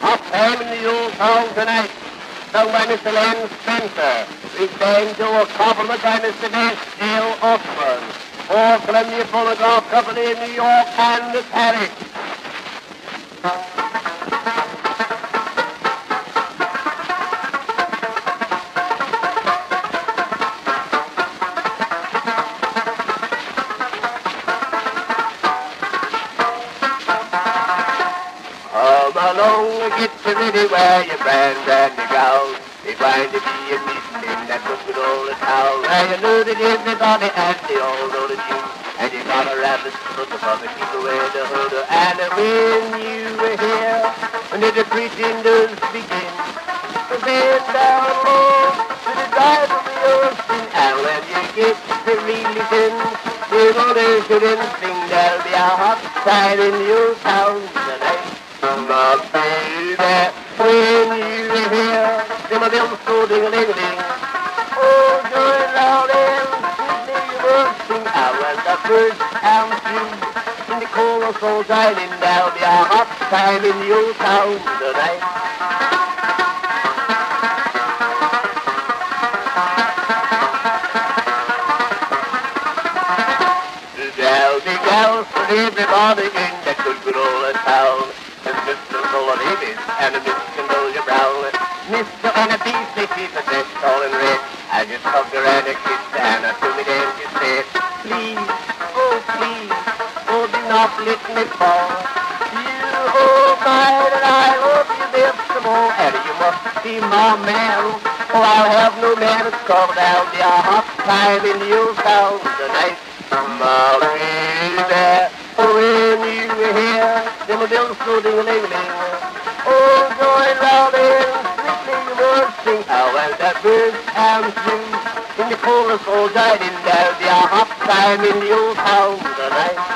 Hot time in the old town tonight. Sung by Mr. Len Spencer. Replaying to a compliment by Mr. Dale Osborne. For Columbia Phonograph Company in New York and Paris. Come along, get you ready, wear your brand and your gown. It's going to be a meeting in that good old town. Where you know that everybody and they all know the tune. And you gotta wrap the foot above it, keep away the hood. And when you were here, when the preaching does begin, the bed down low, to the drive of the ocean. And when you get the releasing, you know they shouldn't sing. There'll be a hot time in your town tonight. My baby, when you were here, then my bells go ding-a-ling-a-ling. Oh, joy loud and sweetly you will sing. I was the first and through. In the chorus all shining, there'll be a hot time in the old town tonight. There'll be gals for everybody in that good old town. And Mr. Full Davis and Miss Condolia Brown. Mr. and a beefy piece of fish all in red. I just hugged her and a kissed and I told me then she said, please, oh do not let me fall. You hold mine and I love you there some more. And you must be my man. Oh, I'll have no man to call down. Be a hot time in the old town tonight. My baby, when you were here, then my bells go ding-a-ling-a-ling. Oh, joy loud and sweetly you will sing. How well that bird and through. In the chorus all died in there, be a hot time in the old town tonight.